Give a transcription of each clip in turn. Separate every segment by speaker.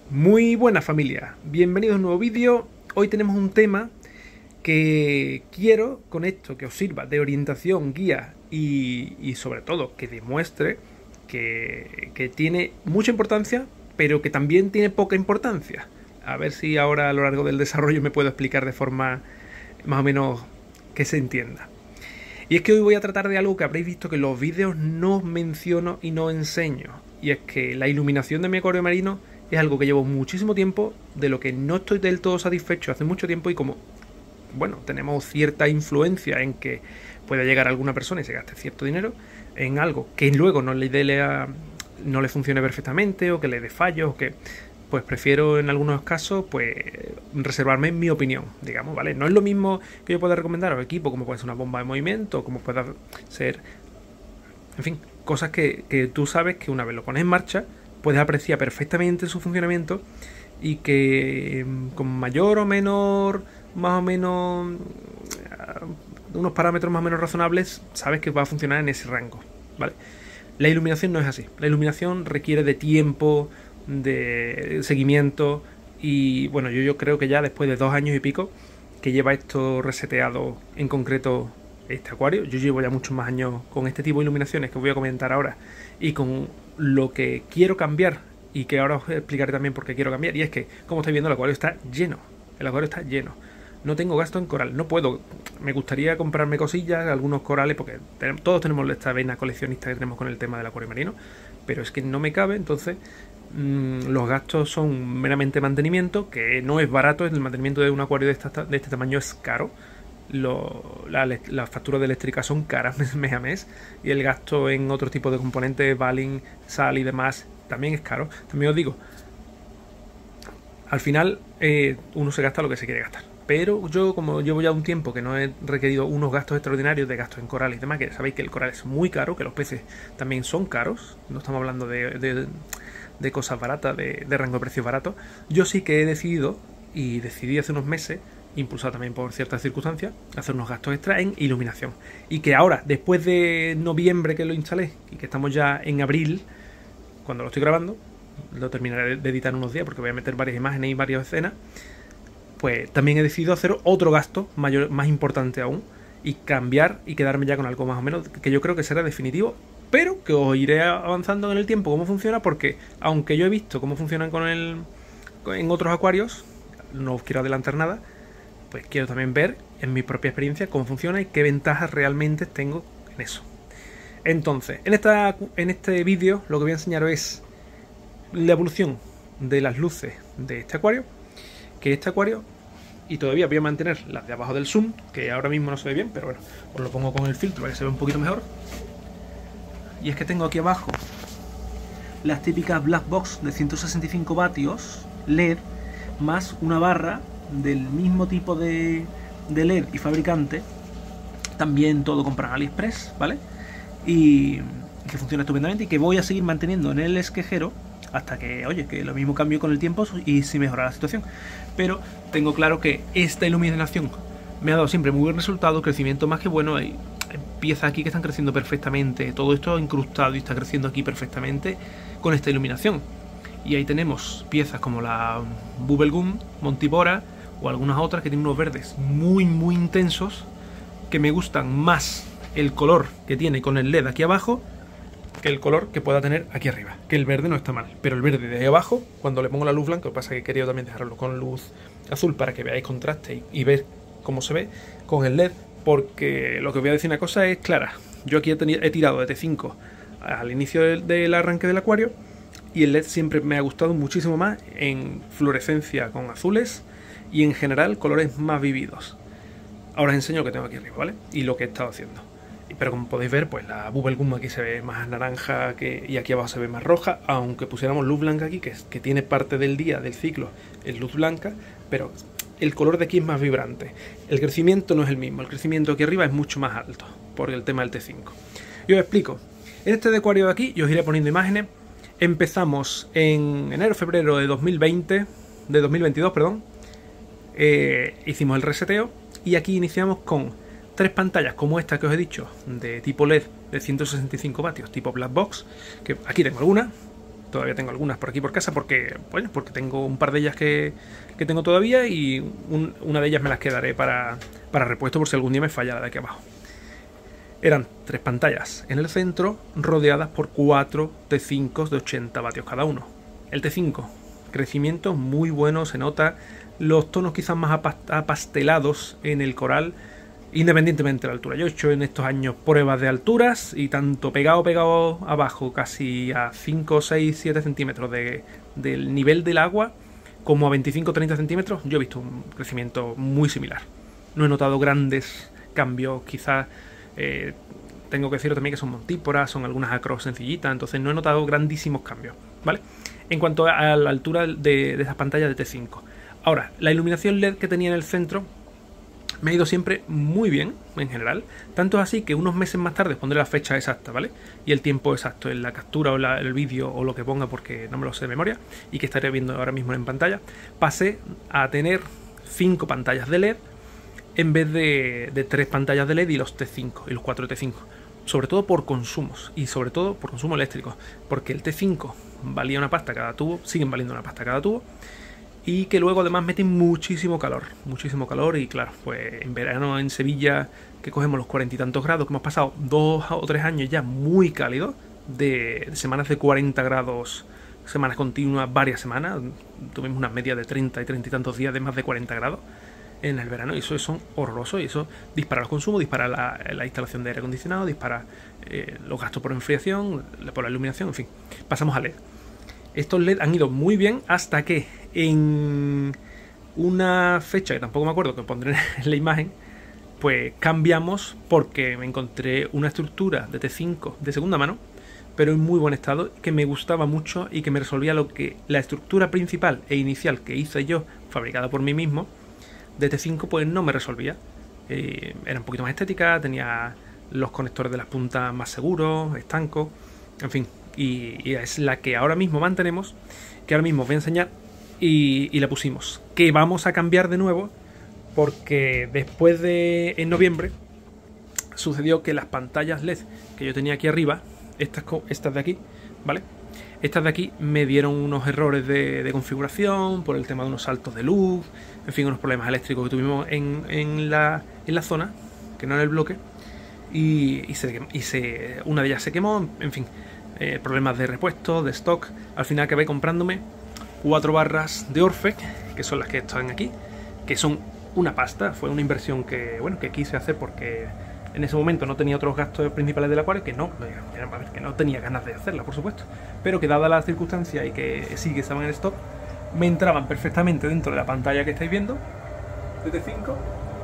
Speaker 1: Muy buena familia, bienvenidos a un nuevo vídeo. Hoy tenemos un tema que quiero con esto que os sirva de orientación, guía y sobre todo que demuestre que tiene mucha importancia, pero que también tiene poca importancia. A ver si ahora a lo largo del desarrollo me puedo explicar de forma más o menos que se entienda. Y es que hoy voy a tratar de algo que habréis visto que en los vídeos no menciono y no enseño. Y es que la iluminación de mi acuario marino es algo que llevo muchísimo tiempo, de lo que no estoy del todo satisfecho hace mucho tiempo, y como, bueno, tenemos cierta influencia en que pueda llegar alguna persona y se gaste cierto dinero en algo que luego no le funcione perfectamente, o que le dé fallos, o que pues prefiero en algunos casos pues reservarme mi opinión, digamos, ¿vale? No es lo mismo que yo pueda recomendar a un equipo, como puede ser una bomba de movimiento, como pueda ser, en fin, cosas que tú sabes que una vez lo pones en marcha puedes apreciar perfectamente su funcionamiento, y que con mayor o menor, más o menos, unos parámetros más o menos razonables, sabes que va a funcionar en ese rango, ¿vale? La iluminación no es así. La iluminación requiere de tiempo, de seguimiento, y bueno, yo creo que ya después de 2 años y pico que lleva esto reseteado, en concreto este acuario, yo llevo ya muchos más años con este tipo de iluminaciones que voy a comentar ahora, y con lo que quiero cambiar, y que ahora os explicaré también por qué quiero cambiar. Y es que, como estáis viendo, el acuario está lleno. El acuario está lleno. No tengo gasto en coral, no puedo. Me gustaría comprarme cosillas, algunos corales, porque todos tenemos esta vena coleccionista que tenemos con el tema del acuario marino, pero es que no me cabe. Entonces los gastos son meramente mantenimiento, que no es barato. El mantenimiento de un acuario de este tamaño es caro. Las facturas de eléctrica son caras mes a mes, y el gasto en otro tipo de componentes, baling, sal y demás, también es caro. También os digo, al final uno se gasta lo que se quiere gastar, pero yo, como llevo ya un tiempo que no he requerido unos gastos extraordinarios de gastos en corales y demás, que sabéis que el coral es muy caro, que los peces también son caros, no estamos hablando de cosas baratas, de rango de precios baratos. Yo sí que he decidido, y decidí hace unos meses, impulsado también por ciertas circunstancias, hacer unos gastos extra en iluminación. Y que ahora, después de noviembre que lo instalé, y que estamos ya en abril, cuando lo estoy grabando, lo terminaré de editar en unos días porque voy a meter varias imágenes y varias escenas, pues también he decidido hacer otro gasto mayor, más importante aún, y cambiar y quedarme ya con algo más o menos que yo creo que será definitivo, pero que os iré avanzando en el tiempo cómo funciona, porque aunque yo he visto cómo funcionan en otros acuarios, no os quiero adelantar nada, pues quiero también ver en mi propia experiencia cómo funciona y qué ventajas realmente tengo en eso. Entonces, en este vídeo lo que voy a enseñaros es la evolución de las luces de este acuario, y todavía voy a mantener las de abajo del zoom, que ahora mismo no se ve bien, pero bueno, os lo pongo con el filtro para que se vea un poquito mejor. Y es que tengo aquí abajo las típicas black box de 165 vatios LED, más una barra del mismo tipo de LED y fabricante, también todo comprado en AliExpress, ¿vale? Y que funciona estupendamente, y que voy a seguir manteniendo en el esquejero hasta que, oye, que lo mismo cambio con el tiempo y si mejora la situación. Pero tengo claro que esta iluminación me ha dado siempre muy buen resultado, crecimiento más que bueno. Hay piezas aquí que están creciendo perfectamente, todo esto incrustado y está creciendo aquí perfectamente con esta iluminación. Y ahí tenemos piezas como la Bubblegum, Montibora, o algunas otras que tienen unos verdes muy intensos, que me gustan más el color que tiene con el LED aquí abajo que el color que pueda tener aquí arriba. Que el verde no está mal, pero el verde de ahí abajo, cuando le pongo la luz blanca, lo que pasa es que he querido también dejarlo con luz azul para que veáis contraste y ver cómo se ve con el LED, porque lo que os voy a decir, una cosa es clara. Yo aquí he tirado de T5 al inicio del arranque del acuario, y el LED siempre me ha gustado muchísimo más en fluorescencia con azules y en general colores más vividos. Ahora os enseño lo que tengo aquí arriba, ¿vale? Y lo que he estado haciendo. Pero como podéis ver, pues la Bubblegum aquí se ve más naranja, y aquí abajo se ve más roja, aunque pusiéramos luz blanca aquí, que tiene parte del día, del ciclo, es luz blanca, pero el color de aquí es más vibrante. El crecimiento no es el mismo, el crecimiento aquí arriba es mucho más alto, por el tema del T5. Yo os explico. En este acuario de aquí, yo os iré poniendo imágenes. Empezamos en enero-febrero de 2022, perdón. Hicimos el reseteo, y aquí iniciamos con 3 pantallas como esta que os he dicho, de tipo LED de 165 vatios, tipo Black Box, que aquí tengo algunas, Todavía tengo algunas por aquí por casa porque, bueno, porque tengo un par de ellas que tengo todavía y una de ellas me las quedaré para repuesto por si algún día me falla la de aquí abajo. Eran 3 pantallas en el centro rodeadas por 4 T5 de 80 vatios cada uno. El T5, crecimiento muy bueno, se nota los tonos quizás más apastelados en el coral, independientemente de la altura. Yo he hecho en estos años pruebas de alturas y tanto pegado abajo, casi a 5, 6, 7 centímetros del nivel del agua, como a 25, 30 centímetros, yo he visto un crecimiento muy similar. No he notado grandes cambios, quizás tengo que decir también que son montíporas, son algunas acros sencillitas, entonces no he notado grandísimos cambios, ¿vale? En cuanto a la altura de esas pantallas de T5. Ahora, la iluminación LED que tenía en el centro me ha ido siempre muy bien, en general. Tanto es así que unos meses más tarde pondré la fecha exacta, ¿vale? Y el tiempo exacto en la captura o el vídeo o lo que ponga, porque no me lo sé de memoria, y que estaré viendo ahora mismo en pantalla. Pasé a tener 5 pantallas de LED en vez de 3 pantallas de LED y los T5 y los 4 T5. Sobre todo por consumos y sobre todo por consumo eléctrico, porque el T5 valía una pasta cada tubo, siguen valiendo una pasta cada tubo, y que luego además meten muchísimo calor y claro, pues en verano en Sevilla, que cogemos los 40 y tantos grados, que hemos pasado 2 o 3 años ya muy cálidos, de semanas de 40 grados, semanas continuas, varias semanas, tuvimos unas medias de 30 y 30 y tantos días de más de 40 grados en el verano, y eso es horroroso, y eso dispara los consumos, dispara la instalación de aire acondicionado, dispara los gastos por enfriación, por la iluminación, en fin. Pasamos a LED. Estos LED han ido muy bien hasta que en una fecha que tampoco me acuerdo, que pondré en la imagen, pues cambiamos porque me encontré una estructura de T5 de segunda mano, pero en muy buen estado, que me gustaba mucho y que me resolvía lo que la estructura principal e inicial que hice yo, fabricada por mí mismo, de T5, pues no me resolvía. Era un poquito más estética, tenía los conectores de las puntas más seguros, estancos, en fin. Y es la que ahora mismo mantenemos, que ahora mismo os voy a enseñar, y la pusimos. Que vamos a cambiar de nuevo, porque después en noviembre, sucedió que las pantallas LED que yo tenía aquí arriba, estas de aquí, ¿vale? Estas de aquí me dieron unos errores de configuración por el tema de unos saltos de luz, en fin, unos problemas eléctricos que tuvimos en la zona, que no en el bloque, y una de ellas se quemó, en fin, problemas de repuesto, de stock. Al final acabé comprándome 4 barras de Orfec, que son las que están aquí, que son una pasta. Fue una inversión que quise hacer porque en ese momento no tenía otros gastos principales del acuario, que no tenía ganas de hacerla, por supuesto, pero que dadas las circunstancias y que sí que estaban en stock, me entraban perfectamente dentro de la pantalla que estáis viendo de T5,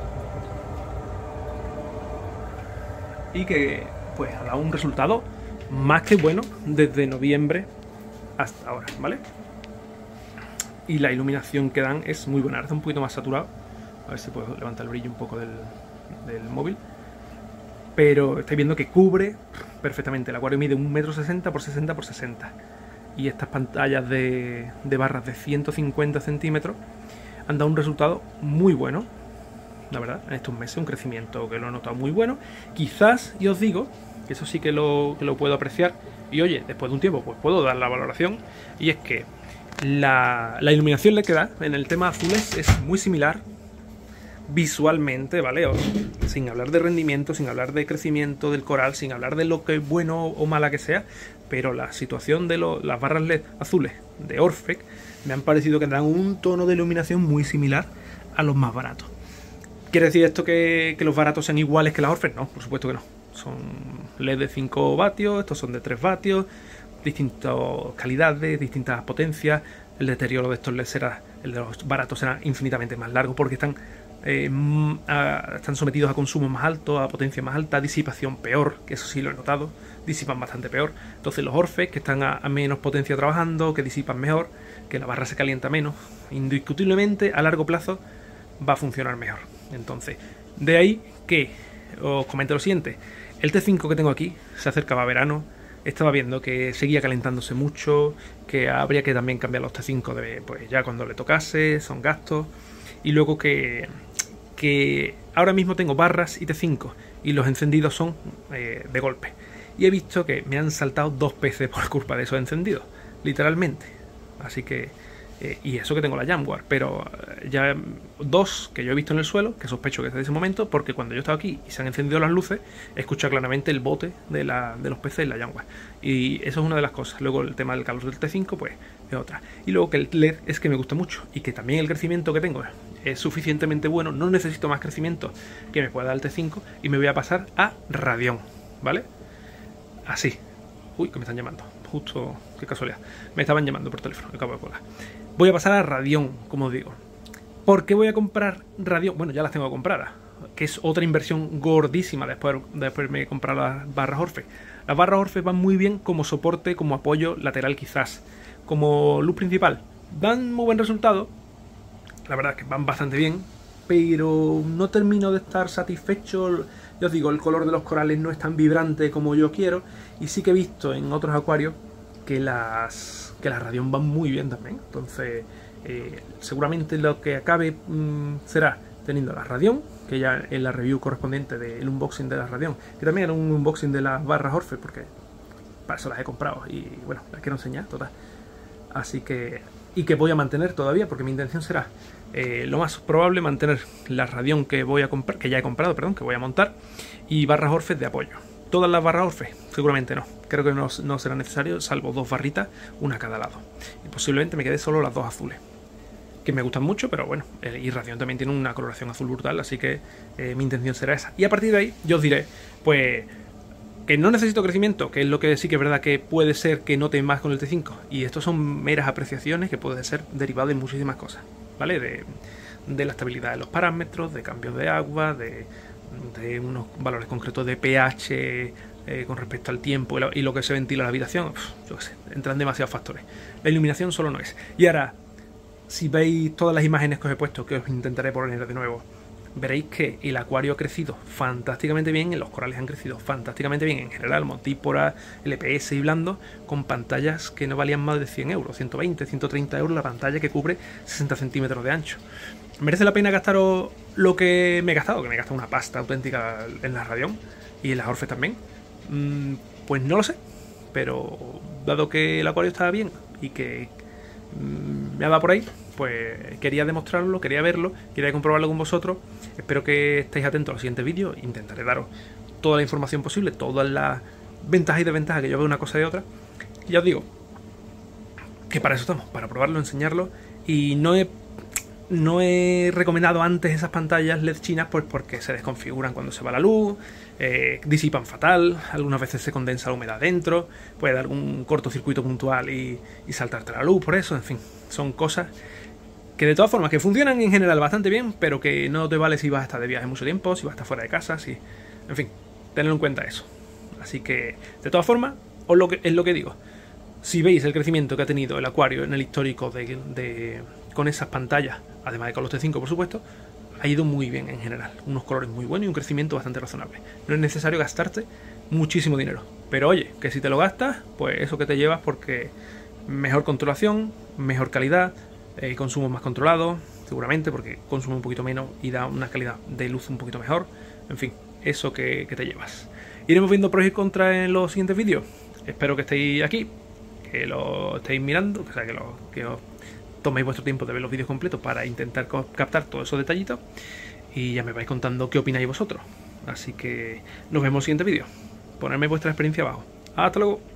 Speaker 1: y que pues ha dado un resultado más que bueno desde noviembre hasta ahora, ¿vale? Y la iluminación que dan es muy buena. Ahora está un poquito más saturado, a ver si puedo levantar el brillo un poco del móvil, pero estáis viendo que cubre perfectamente. El acuario mide 1,60 m por 60 por 60, y estas pantallas de barras de 150 centímetros han dado un resultado muy bueno, la verdad, en estos meses, un crecimiento que lo he notado muy bueno. Quizás, y os digo, que eso sí que lo puedo apreciar, y oye, después de un tiempo pues puedo dar la valoración, y es que la iluminación LED que da en el tema azules es muy similar visualmente, ¿vale? Sin hablar de rendimiento, sin hablar de crecimiento del coral, sin hablar de lo que bueno o mala que sea, pero la situación de las barras LED azules de Orfec me han parecido que dan un tono de iluminación muy similar a los más baratos. ¿Quiere decir esto que los baratos sean iguales que las Orfec? No, por supuesto que no. Son LED de 5 vatios, estos son de 3 vatios, distintas calidades, distintas potencias. El deterioro de estos LED el de los baratos será infinitamente más largo porque están sometidos a consumo más alto, a potencia más alta, disipación peor, que eso sí lo he notado, disipan bastante peor. Entonces los Orfec, que están a menos potencia trabajando, que disipan mejor, que la barra se calienta menos, indiscutiblemente a largo plazo va a funcionar mejor. Entonces, de ahí que os comento lo siguiente: el T5 que tengo aquí se acercaba a verano, estaba viendo que seguía calentándose mucho, que habría que también cambiar los T5 pues ya cuando le tocase, son gastos, y luego que ahora mismo tengo barras y T5 y los encendidos son de golpe, y he visto que me han saltado 2 peces por culpa de esos encendidos. literalmente. Así que, y eso que tengo la Jaguar, pero ya dos que yo he visto en el suelo, que sospecho que es de ese momento, porque cuando yo estaba aquí y se han encendido las luces, he escuchado claramente el bote de los peces en la Jaguar. Y eso es una de las cosas. Luego el tema del calor del T5, pues es otra. Y luego que el LED es que me gusta mucho y que también el crecimiento que tengo es suficientemente bueno, no necesito más crecimiento que me pueda dar el T5 y me voy a pasar a Radeon, ¿vale? Así. Uy, que me están llamando. Justo, qué casualidad. Me estaban llamando por teléfono, acabo de colgar. Voy a pasar a Radeon, como os digo. ¿Por qué voy a comprar Radeon? Bueno, ya las tengo compradas, que es otra inversión gordísima después de me comprar las barras Orfe. Las barras Orfe van muy bien como soporte, como apoyo lateral quizás. Como luz principal, dan muy buen resultado. La verdad es que van bastante bien, pero no termino de estar satisfecho. Ya os digo, el color de los corales no es tan vibrante como yo quiero. Y sí que he visto en otros acuarios que las Radeon van muy bien también. Entonces, seguramente lo que acabe será teniendo las Radeon, que ya en la review correspondiente del unboxing de las Radeon, que también era un unboxing de las barras Orfe, porque para eso las he comprado y bueno, las quiero enseñar, total. Así que, y que voy a mantener todavía, porque mi intención será lo más probable mantener la Radeon que voy a comprar, que ya he comprado, perdón, que voy a montar, y barras Orfe de apoyo. Todas las barras Orfe, seguramente no. Creo que no será necesario, salvo dos barritas, una a cada lado. Y posiblemente me quede solo las dos azules, que me gustan mucho, pero bueno, y Radeon también tiene una coloración azul brutal, así que mi intención será esa. Y a partir de ahí, yo os diré, pues, que no necesito crecimiento, que es lo que sí que es verdad que puede ser que note más con el T5. Y esto son meras apreciaciones que pueden ser derivadas de muchísimas cosas, ¿vale? De la estabilidad de los parámetros, de cambios de agua, de unos valores concretos de pH con respecto al tiempo y lo que se ventila en la habitación. Yo qué sé, entran demasiados factores. La iluminación solo no es. Y ahora, si veis todas las imágenes que os he puesto, que os intentaré poner de nuevo, veréis que el acuario ha crecido fantásticamente bien, los corales han crecido fantásticamente bien en general, Montípora, LPS y Blando, con pantallas que no valían más de 100 euros, 120, 130 euros la pantalla que cubre 60 centímetros de ancho. ¿Merece la pena gastaros lo que me he gastado? Que me he gastado una pasta auténtica en la Radeon y en las Orfe también. Pues no lo sé, pero dado que el acuario estaba bien y que me ha dado por ahí, pues quería demostrarlo, quería verlo, quería comprobarlo con vosotros. Espero que estéis atentos a los siguientes vídeos. Intentaré daros toda la información posible, todas las ventajas y desventajas que yo veo una cosa de otra. Y ya os digo que para eso estamos, para probarlo, enseñarlo. Y no he recomendado antes esas pantallas LED chinas, pues porque se desconfiguran cuando se va la luz, disipan fatal, algunas veces se condensa la humedad dentro, puede dar un cortocircuito puntual y saltarte la luz por eso, en fin, son cosas que de todas formas que funcionan en general bastante bien, pero que no te vale si vas a estar de viaje mucho tiempo, si vas a estar fuera de casa, si, en fin, tened en cuenta eso. Así que, de todas formas, es lo que digo. Si veis el crecimiento que ha tenido el acuario en el histórico con esas pantallas, además de con los T5 por supuesto, ha ido muy bien en general. Unos colores muy buenos y un crecimiento bastante razonable. No es necesario gastarte muchísimo dinero. Pero oye, que si te lo gastas, pues eso que te llevas, porque mejor controlación, mejor calidad, consumo más controlado, seguramente, porque consume un poquito menos y da una calidad de luz un poquito mejor. En fin, eso que te llevas. Iremos viendo pros y contras en los siguientes vídeos. Espero que estéis aquí, que lo estéis mirando, o sea, que os toméis vuestro tiempo de ver los vídeos completos para intentar captar todos esos detallitos y ya me vais contando qué opináis vosotros. Así que nos vemos en el siguiente vídeo. Ponedme vuestra experiencia abajo. Hasta luego.